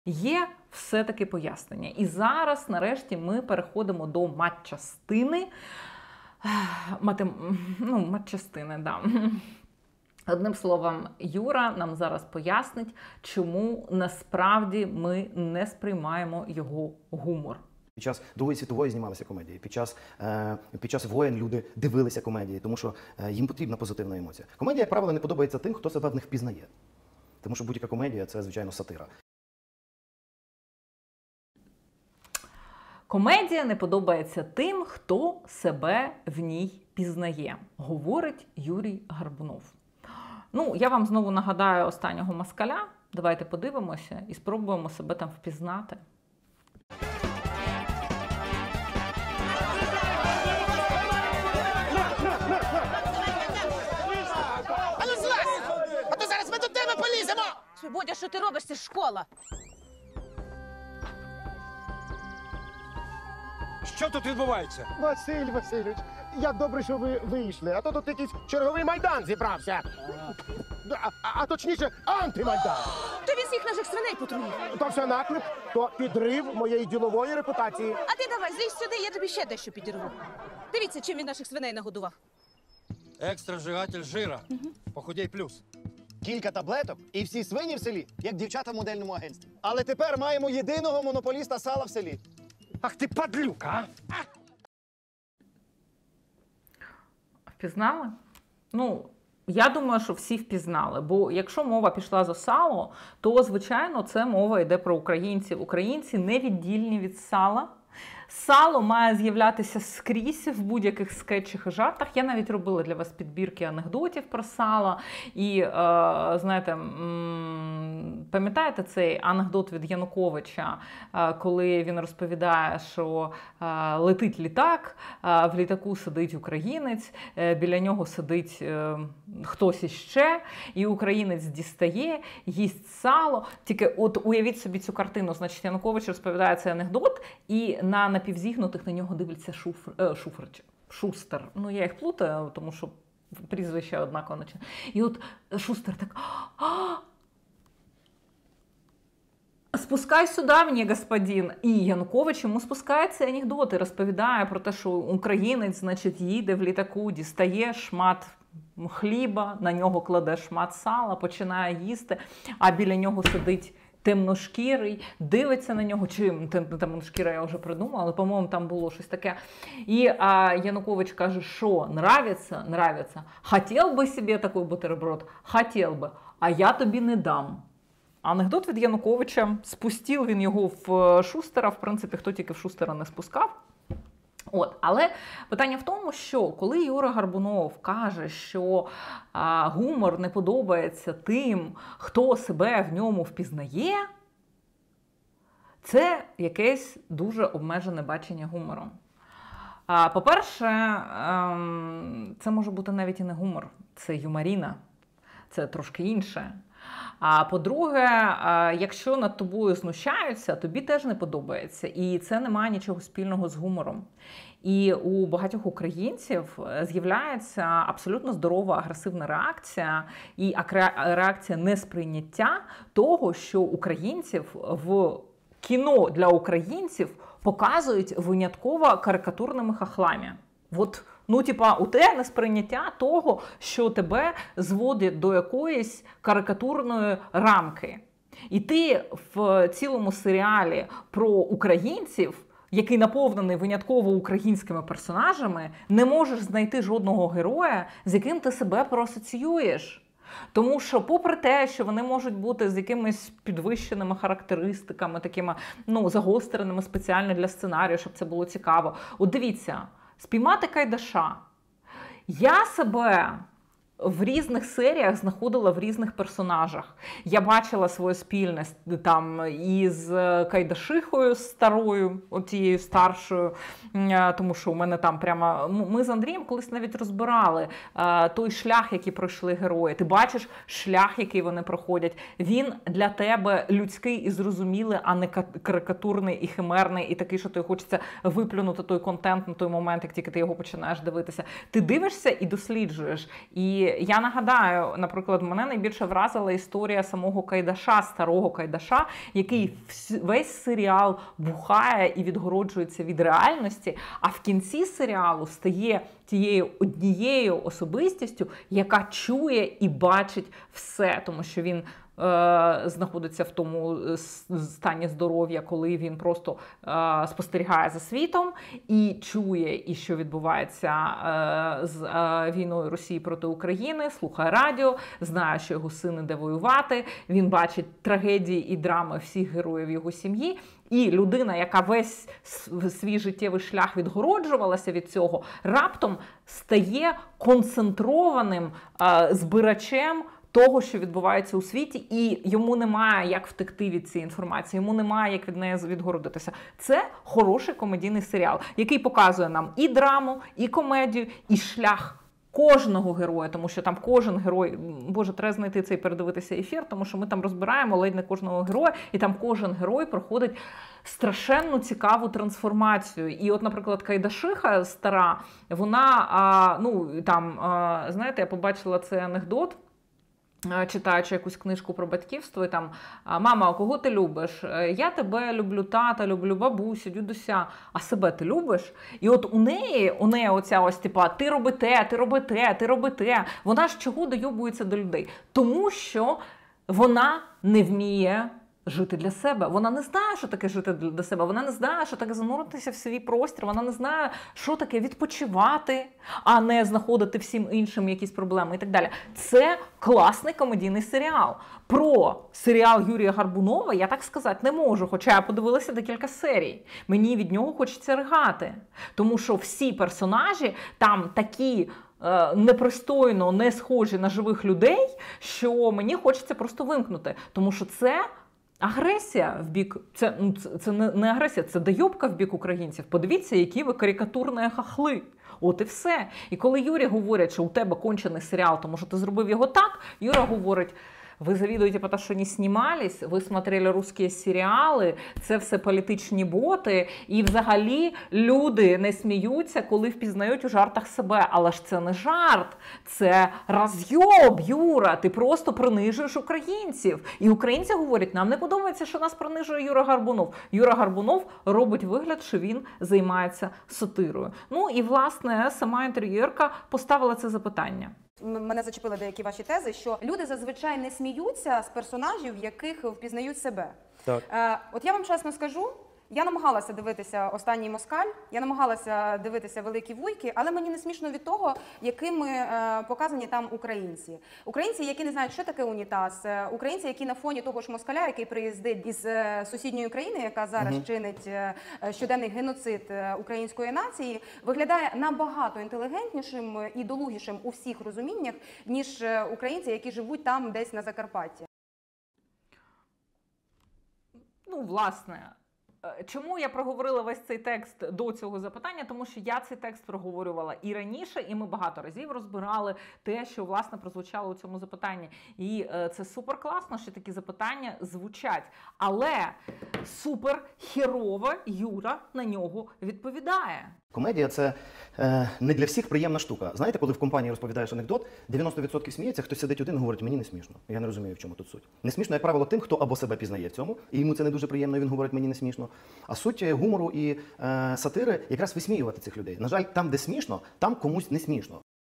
Є все-таки пояснення. І зараз, нарешті, ми переходимо до матчастини. Матчастини, да. Одним словом, Юра нам зараз пояснить, чому насправді ми не сприймаємо його гумор. Під час Другої світової знімалися комедії, під час воєн люди дивилися комедії, тому що їм потрібна позитивна емоція. Комедія, як правило, не подобається тим, хто себе в них впізнає. Тому що будь-яка комедія – це, звичайно, сатира. Комедія не подобається тим, хто себе в ній пізнає, говорить Юрій Горбунов. Я вам знову нагадаю останнього москаля. Давайте подивимося і спробуємо себе там впізнати. Ану злазь! А то зараз ми до тебе поліземо! Бодя, що ти робиш? Це ж школа. Що тут відбувається? Василь Васильович, як добре, що ви вийшли, а то тут якийсь черговий майдан зібрався. А точніше, антимайдан. То він всіх наших свиней потруїв. То все наклеп, то підрив моєї ділової репутації. А ти давай, злізь сюди, я тобі ще дещо підірву. Дивіться, чим він наших свиней нагодував. Екстра вжигатель жира. Похудей плюс. Кілька таблеток і всі свині в селі, як дівчата в модельному агентстві. Але тепер маємо єдиного монополіста сала в селі. Ах ти падлюка, а! Впізнали? Я думаю, що всі впізнали, бо якщо мова пішла за сало, то, звичайно, це мова йде про українців. Українці не віддільні від сала. Сало має з'являтися скрізь в будь-яких скетчах і жартах. Я навіть робила для вас підбірки анекдотів про сало. І, знаєте, пам'ятаєте цей анекдот від Януковича, коли він розповідає, що летить літак, в літаку сидить українець, біля нього сидить хтось іще, і українець дістає, їсть сало. Тільки от уявіть собі цю картину. Значить, Янукович розповідає цей анекдот, і на напівзігнутих на нього дивиться Шустер. Я їх плутаю, тому що прізвище однаково. І от Шустер так: «Спускай сюди мені, господин». І Янукович йому спускає цей анекдот і розповідає про те, що українець, значить, їде в літаку, дістає шмат хліба, на нього кладе шмат сала, починає їсти, а біля нього сидить темношкірий, дивиться на нього, чи темношкірий я вже придумала, але, по-моєму, там було щось таке. І Янукович каже, що нравиться? Нравится. Хотів би собі такий бутерброд? Хотів би. А я тобі не дам. Анекдот від Януковича. Спустив він його в Шустера. В принципі, хто тільки в Шустера не спускав. Але питання в тому, що коли Юра Горбунов каже, що гумор не подобається тим, хто себе в ньому впізнає, це якесь дуже обмежене бачення гумору. По-перше, це може бути навіть і не гумор, це юморіна, це трошки інше. А по-друге, якщо над тобою знущаються, тобі теж не подобається. І це не має нічого спільного з гумором. І у багатьох українців з'являється абсолютно здорова агресивна реакція і реакція несприйняття того, що українців в кіно для українців показують винятково карикатурними хахлами. У те несприйняття того, що тебе зводить до якоїсь карикатурної рамки. І ти в цілому серіалі про українців, який наповнений винятково українськими персонажами, не можеш знайти жодного героя, з яким ти себе проасоціюєш. Тому що, попри те, що вони можуть бути з якимись підвищеними характеристиками, такими, загостреними спеціально для сценарію, щоб це було цікаво. Дивіться, «Спіймати Кайдаша». Я себе в різних серіях знаходила в різних персонажах. Я бачила своє спільне там із Кайдашихою старою, тією старшою, тому що у мене там прямо... Ми з Андрієм колись навіть розбирали той шлях, який пройшли герої. Ти бачиш шлях, який вони проходять. Він для тебе людський і зрозумілий, а не карикатурний і химерний, і такий, що тобі хочеться виплюнути той контент на той момент, як тільки ти його починаєш дивитися. Ти дивишся і досліджуєш. І я нагадаю, наприклад, мене найбільше вразила історія самого Кайдаша, старого Кайдаша, який весь серіал бухає і відгороджується від реальності, а в кінці серіалу стає тією однією особистістю, яка чує і бачить все, тому що він знаходиться в тому стані здоров'я, коли він просто спостерігає за світом і чує, і що відбувається з війною Росії проти України, слухає радіо, знає, що його син іде воювати, він бачить трагедії і драми всіх героїв його сім'ї. І людина, яка весь свій життєвий шлях відгороджувалася від цього, раптом стає концентрованим збирачем того, що відбувається у світі, і йому немає як втекти від цієї інформації, йому немає як від неї відгородитися. Це хороший комедійний серіал, який показує нам і драму, і комедію, і шлях кожного героя, тому що там кожен герой, боже, треба знайти цей передивитися ефір, тому що ми там розбираємо ледь не кожного героя, і там кожен герой проходить страшенно цікаву трансформацію. І от, наприклад, Кайдашиха стара, вона, знаєте, я побачила цей анекдот, читаючи якусь книжку про батьківство, і там: мама, а кого ти любиш? Я тебе люблю, тата, люблю бабусю, дідуся, а себе ти любиш? І от у неї оця ось типа ти роби те, ти роби те, ти роби те. Вона ж чого дойобується до людей? Тому що вона не вміє жити для себе. Вона не знає, що таке жити для себе. Вона не знає, що таке зануритися в свій простір. Вона не знає, що таке відпочивати, а не знаходити всім іншим якісь проблеми і так далі. Це класний комедійний серіал. Про серіал Юрія Горбунова я так сказати не можу, хоча я подивилася декілька серій. Мені від нього хочеться ригати. Тому що всі персонажі там такі непристойно не схожі на живих людей, що мені хочеться просто вимкнути. Тому що це агресія в бік, це не агресія, це дойобка в бік українців. Подивіться, які ви карикатурні хахли. От і все. І коли Юрі говорять, що у тебе кончений серіал, тому що ти зробив його так, Юра говорить: ви завідуєте, потому що не знімались, ви смотрели русські серіали, це все політичні боти, і взагалі люди не сміються, коли впізнають у жартах себе. Але ж це не жарт, це розйоб, Юра, ти просто принижуєш українців. І українці говорять: нам не подобається, що нас принижує Юра Горбунов. Юра Горбунов робить вигляд, що він займається сатирою. Ну і, власне, сама інтерв'юерка поставила це запитання. Мене зачепили деякі ваші тези, що люди зазвичай не сміються з персонажів, в яких впізнають себе. Так. От я вам чесно скажу, я намагалася дивитися «Останній москаль», я намагалася дивитися «Великі вуйки», але мені не смішно від того, якими показані там українці. Українці, які не знають, що таке унітаз, українці, які на фоні того ж москаля, який приїздить із сусідньої країни, яка зараз чинить щоденний геноцид української нації, виглядає набагато інтелігентнішим і долугішим у всіх розуміннях, ніж українці, які живуть там десь на Закарпатті. Ну, власне, чому я проговорила весь цей текст до цього запитання? Тому що я цей текст проговорювала і раніше, і ми багато разів розбирали те, що, власне, прозвучало у цьому запитанні. І це супер класно, що такі запитання звучать. Але супер херово Юра на нього відповідає. Комедія – це не для всіх приємна штука. Знаєте, коли в компанії розповідаєш анекдот, 90% сміється, хтось сидить один і говорить: мені не смішно. Я не розумію, в чому тут суть. Не смішно, як правило, тим, хто або себе пізнає в цьому, і йому це не дуже приємно, і він говорить: мені не смішно. А суть гумору і сатири якраз висміювати цих людей. На жаль, там, де смішно, там комусь не смішно.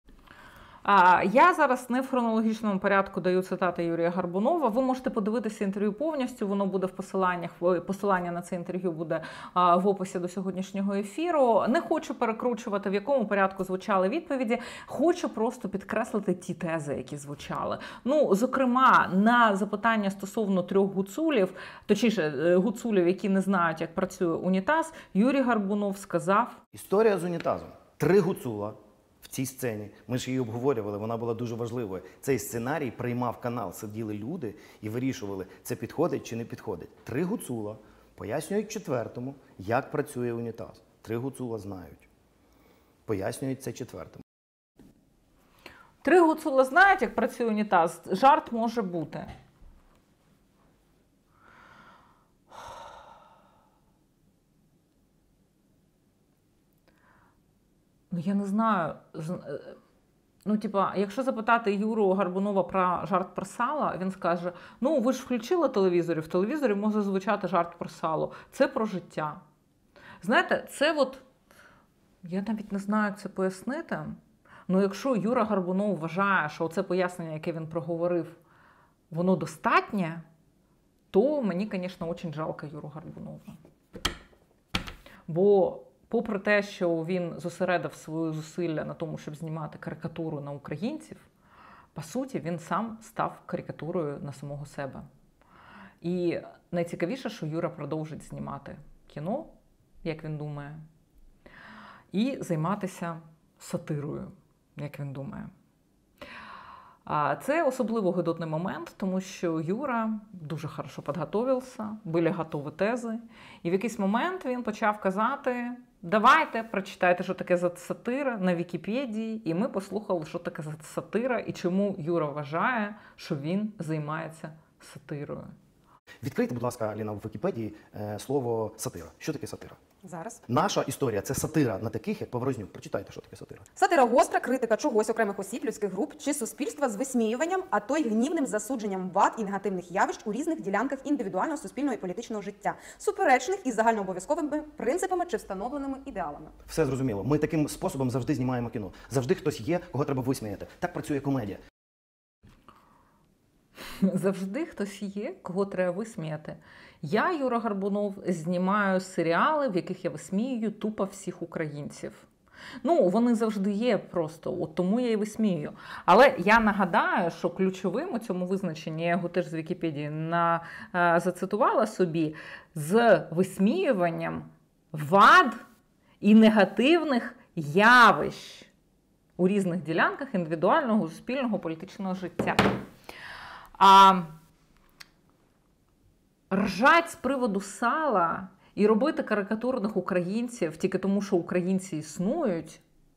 Я зараз не в хронологічному порядку даю цитати Юрія Горбунова. Ви можете подивитися інтерв'ю повністю, воно буде в посиланнях. Посилання на це інтерв'ю буде в описі до сьогоднішнього ефіру. Не хочу перекручувати, в якому порядку звучали відповіді. Хочу просто підкреслити ті тези, які звучали. Ну, зокрема, на запитання стосовно 3 гуцулів, точніше, гуцулів, які не знають, як працює унітаз, Юрій Горбунов сказав: Історія з унітазом. 3 гуцула в цій сцені, ми ж її обговорювали, вона була дуже важливою. Цей сценарій приймав канал, сиділи люди і вирішували, це підходить чи не підходить. 3 гуцула пояснюють 4-му, як працює унітаз. 3 гуцула знають. Пояснюють це 4-му. 3 гуцула знають, як працює унітаз. Жарт може бути. Ну, я не знаю. Ну, типа, якщо запитати Юру Гарбунова про жарт про сало, він скаже: ну, ви ж включили телевізор, і в телевізорі може звучати жарт про сало. Це про життя. Знаєте, це от, я навіть не знаю, як це пояснити, але якщо Юра Гарбунов вважає, що це пояснення, яке він проговорив, воно достатнє, то мені, звісно, дуже жалко Юру Гарбунова. Бо попри те, що він зосередив свої зусилля на тому, щоб знімати карикатуру на українців, по суті, він сам став карикатурою на самого себе. І найцікавіше, що Юра продовжить знімати кіно, як він думає, і займатися сатирою, як він думає. А це особливо гидотний момент, тому що Юра дуже хорошо підготовився, були готові тези, і в якийсь момент він почав казати: давайте, прочитайте, що таке сатира на Вікіпедії, і ми послухали, що таке сатира, і чому Юра вважає, що він займається сатирою. Відкрийте, будь ласка, Аліна, в Вікіпедії слово сатира. Що таке сатира? Зараз. Наша історія – це сатира на таких, як Поворознюк. Прочитайте, що таке сатира. Сатира – гостра критика чогось, окремих осіб, людських груп чи суспільства з висміюванням, а то й гнівним засудженням вад і негативних явищ у різних ділянках індивідуального, суспільного і політичного життя, суперечних із загальнообов'язковими принципами чи встановленими ідеалами. Все зрозуміло. Ми таким способом завжди знімаємо кіно. Завжди хтось є, кого треба висміяти. Так працює комедія. Завжди хтось є, кого треба висміяти. Я, Юра Гарбунов, знімаю серіали, в яких я висміюю тупо всіх українців. Ну, вони завжди є просто, от тому я і висміюю. Але я нагадаю, що ключовим у цьому визначенні, я його теж з Вікіпедії зацитувала собі, з висміюванням вад і негативних явищ у різних ділянках індивідуального, суспільного, політичного життя. А ржать з приводу сала і робити карикатурних українців тільки тому, що українці існують,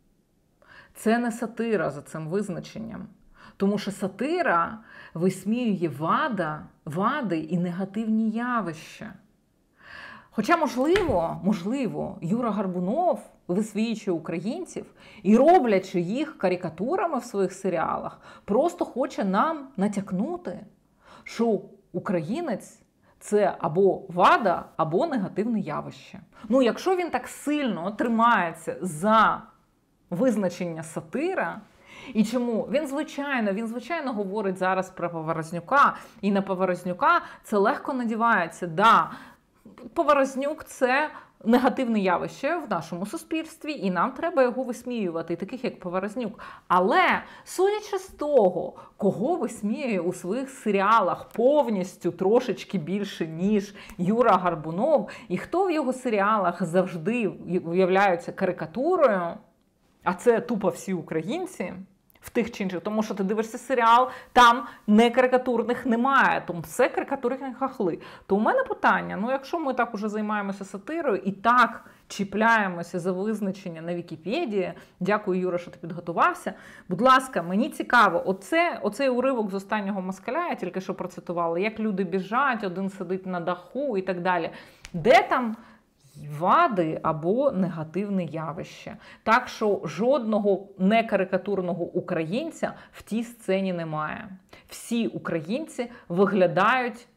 це не сатира за цим визначенням. Тому що сатира висміює вади і негативні явища. Хоча, можливо, Юра Гарбунов, висміюючи українців і роблячи їх карикатурами в своїх серіалах, просто хоче нам натякнути, що українець – це або вада, або негативне явище. Ну, якщо він так сильно тримається за визначення сатира, і чому? Він, звичайно, говорить зараз про Поворознюка, і на Поворознюка це легко надівається. Да, Поворознюк – це негативне явище в нашому суспільстві, і нам треба його висміювати, таких як Поворознюк. Але, судячи з того, кого висміює у своїх серіалах повністю трошечки більше, ніж Юра Гарбунов, і хто в його серіалах завжди виявляється карикатурою, а це тупо всі українці, в тих чи інших, тому що ти дивишся серіал, там не карикатурних немає, тому все карикатурні хахли. То у мене питання, ну якщо ми так уже займаємося сатирою і так чіпляємося за визначення на Вікіпедії, дякую, Юра, що ти підготувався, будь ласка, мені цікаво, оцей уривок з «Останнього москаля», я тільки що процитувала, як люди біжать, один сидить на даху і так далі. Де там вади або негативне явище. Так що жодного некарикатурного українця в тій сцені немає. Всі українці виглядають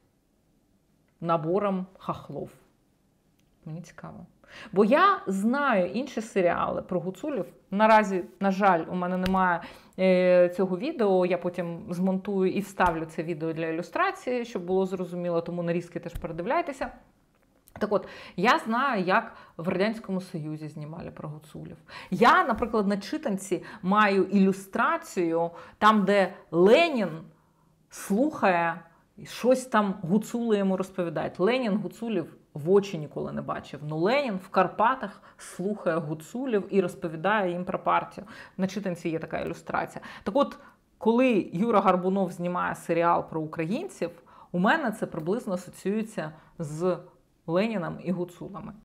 набором хахлов. Мені цікаво. Бо я знаю інші серіали про гуцулів. Наразі, на жаль, у мене немає цього відео. Я потім змонтую і вставлю це відео для ілюстрації, щоб було зрозуміло, тому нарізки теж передивляйтеся. Так от, я знаю, як в Радянському Союзі знімали про гуцулів. Я, наприклад, на читанці маю ілюстрацію, там, де Ленін слухає, щось там гуцули йому розповідають. Ленін гуцулів в очі ніколи не бачив. Ну, Ленін в Карпатах слухає гуцулів і розповідає їм про партію. На читанці є така ілюстрація. Так от, коли Юра Гарбунов знімає серіал про українців, у мене це приблизно асоціюється з Леніном і гуцулами.